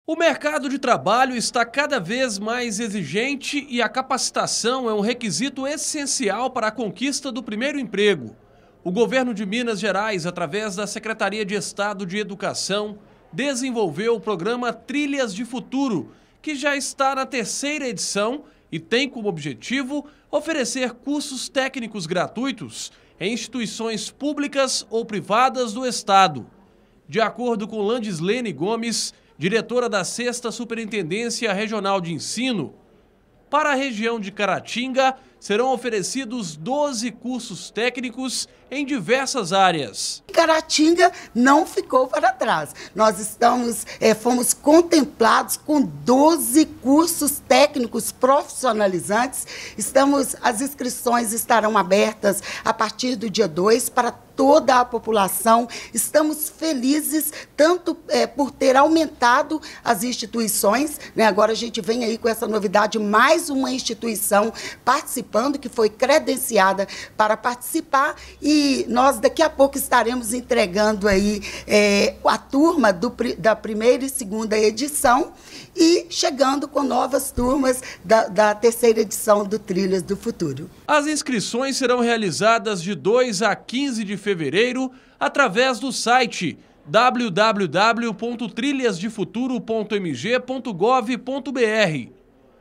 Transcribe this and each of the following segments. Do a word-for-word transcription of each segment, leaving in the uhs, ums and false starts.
O mercado de trabalho está cada vez mais exigente e a capacitação é um requisito essencial para a conquista do primeiro emprego. O governo de Minas Gerais, através da Secretaria de Estado de Educação, desenvolveu o programa Trilhas de Futuro, que já está na terceira edição e tem como objetivo oferecer cursos técnicos gratuitos em instituições públicas ou privadas do Estado. De acordo com Landislene Gomes, diretora da sexta Superintendência Regional de Ensino, para a região de Caratinga serão oferecidos doze cursos técnicos em diversas áreas. Caratinga não ficou para trás. Nós estamos, é, fomos contemplados com doze cursos técnicos profissionalizantes. Estamos, as inscrições estarão abertas a partir do dia dois para toda a população. Estamos felizes tanto é, por ter aumentado as instituições, né? Agora a gente vem aí com essa novidade, mais uma instituição participando, que foi credenciada para participar, e nós daqui a pouco estaremos entregando aí é, a turma do, da primeira e segunda edição e chegando com novas turmas da, da terceira edição do Trilhas do Futuro. As inscrições serão realizadas de dois a quinze de fevereiro através do site w w w ponto trilhas de futuro ponto m g ponto gov ponto b r.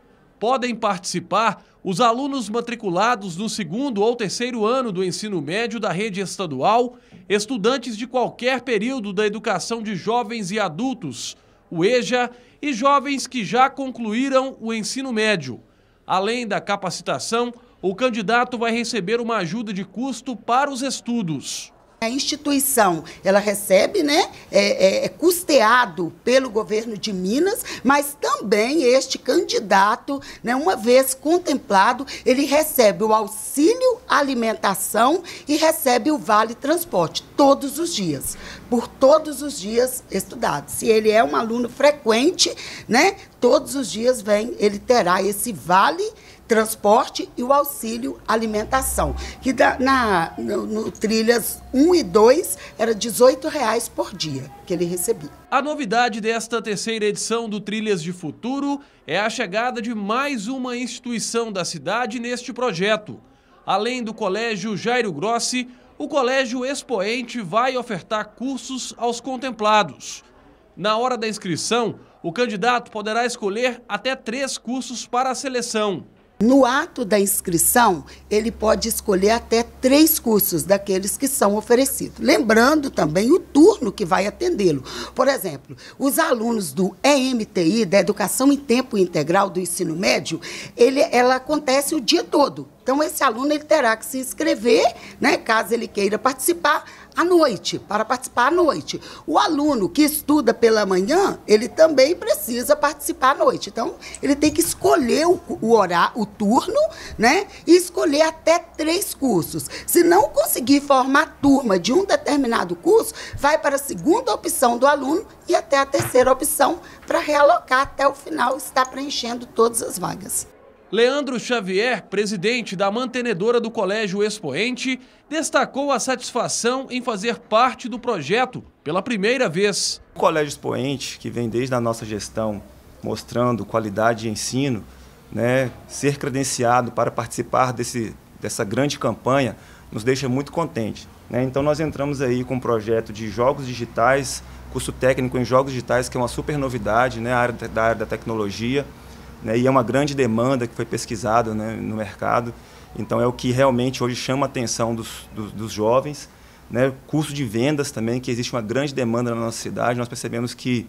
Podem participar os alunos matriculados no segundo ou terceiro ano do ensino médio da rede estadual, estudantes de qualquer período da educação de jovens e adultos, o E J A, e jovens que já concluíram o ensino médio. Além da capacitação, o candidato vai receber uma ajuda de custo para os estudos. A instituição, ela recebe, né, é, é custeado pelo governo de Minas, mas também este candidato, né, uma vez contemplado, ele recebe o auxílio alimentação e recebe o vale transporte todos os dias, por todos os dias estudados. Se ele é um aluno frequente, né, todos os dias vem, ele terá esse vale transporte e o auxílio alimentação, que da, na, no, no Trilhas um e dois era dezoito reais por dia que ele recebia. A novidade desta terceira edição do Trilhas de Futuro é a chegada de mais uma instituição da cidade neste projeto. Além do Colégio Jairo Grossi, o Colégio Expoente vai ofertar cursos aos contemplados. Na hora da inscrição, o candidato poderá escolher até três cursos para a seleção. No ato da inscrição, ele pode escolher até três cursos daqueles que são oferecidos. Lembrando também o turno que vai atendê-lo. Por exemplo, os alunos do E M T I, da Educação em Tempo Integral do Ensino Médio, ele, ela acontece o dia todo. Então, esse aluno ele terá que se inscrever, né, caso ele queira participar, à noite, para participar à noite. O aluno que estuda pela manhã, ele também precisa participar à noite. Então, ele tem que escolher o, o horário, o turno, né, e escolher até três cursos. Se não conseguir formar turma de um determinado curso, vai para a segunda opção do aluno e até a terceira opção para realocar até o final, estar preenchendo todas as vagas. Leandro Xavier, presidente da mantenedora do Colégio Expoente, destacou a satisfação em fazer parte do projeto pela primeira vez. O Colégio Expoente, que vem desde a nossa gestão mostrando qualidade de ensino, né, ser credenciado para participar desse, dessa grande campanha, nos deixa muito contente, né? Então nós entramos aí com um projeto de jogos digitais, curso técnico em jogos digitais, que é uma super novidade, né, a área da área da tecnologia. Né, e é uma grande demanda que foi pesquisada, né, no mercado. Então é o que realmente hoje chama a atenção dos, dos, dos jovens. Né, curso de vendas também, que existe uma grande demanda na nossa cidade. Nós percebemos que,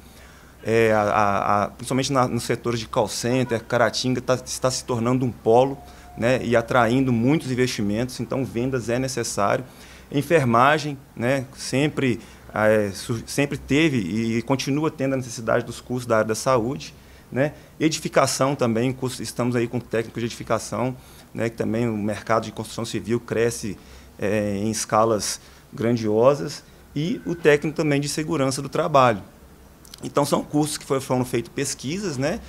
é, a, a, a, principalmente na, nos setores de call center, Caratinga tá, está se tornando um polo, né, e atraindo muitos investimentos, então vendas é necessário. Enfermagem, né, sempre, é, sempre teve e continua tendo a necessidade dos cursos da área da saúde. Né? Edificação também, estamos aí com técnico de edificação, né, que também o mercado de construção civil cresce é, em escalas grandiosas, e o técnico também de segurança do trabalho. Então são cursos que foram feitas pesquisas, né,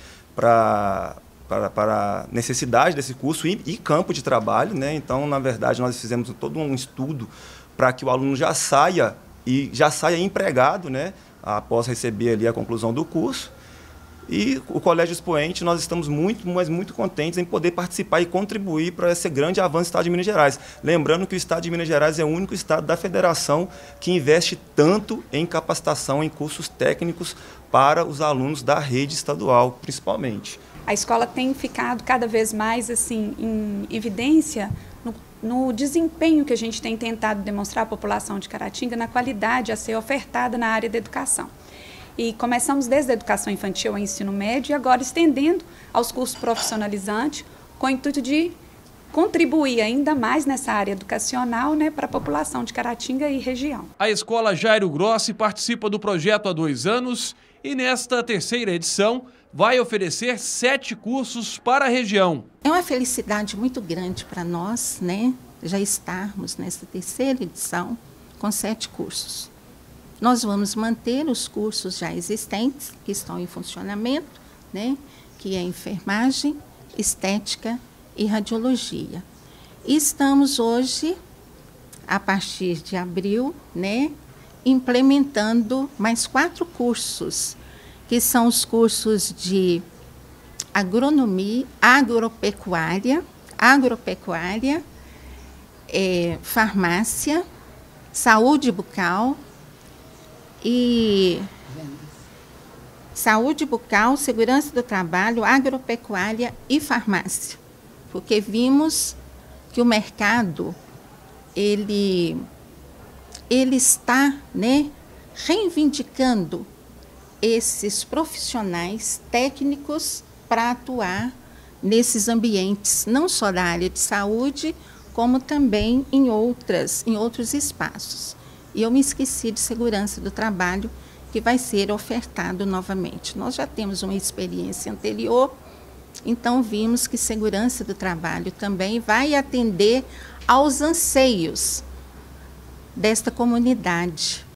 para para, para a necessidade desse curso e, e campo de trabalho, né? Então, na verdade, nós fizemos todo um estudo para que o aluno já saia e já saia empregado, né, após receber ali a conclusão do curso. E o Colégio Expoente, nós estamos muito, mas muito contentes em poder participar e contribuir para esse grande avanço do Estado de Minas Gerais. Lembrando que o Estado de Minas Gerais é o único estado da federação que investe tanto em capacitação, em cursos técnicos para os alunos da rede estadual, principalmente. A escola tem ficado cada vez mais assim, em evidência no, no desempenho que a gente tem tentado demonstrar à população de Caratinga, na qualidade a ser ofertada na área da educação. E começamos desde a educação infantil ao ensino médio e agora estendendo aos cursos profissionalizantes, com o intuito de contribuir ainda mais nessa área educacional, né, para a população de Caratinga e região. A Escola Jairo Grossi participa do projeto há dois anos e nesta terceira edição vai oferecer sete cursos para a região. É uma felicidade muito grande para nós, né, já estarmos nessa terceira edição com sete cursos. Nós vamos manter os cursos já existentes, que estão em funcionamento, né, que é enfermagem, estética e radiologia. E estamos hoje, a partir de abril, né, implementando mais quatro cursos, que são os cursos de agronomia, agropecuária, agropecuária, é, farmácia, saúde bucal, e saúde bucal, segurança do trabalho, agropecuária e farmácia. Porque vimos que o mercado, ele, ele está, né, reivindicando esses profissionais técnicos para atuar nesses ambientes, não só da área de saúde, como também em, outras, em outros espaços. E eu me esqueci de segurança do trabalho, que vai ser ofertado novamente. Nós já temos uma experiência anterior, então vimos que segurança do trabalho também vai atender aos anseios desta comunidade.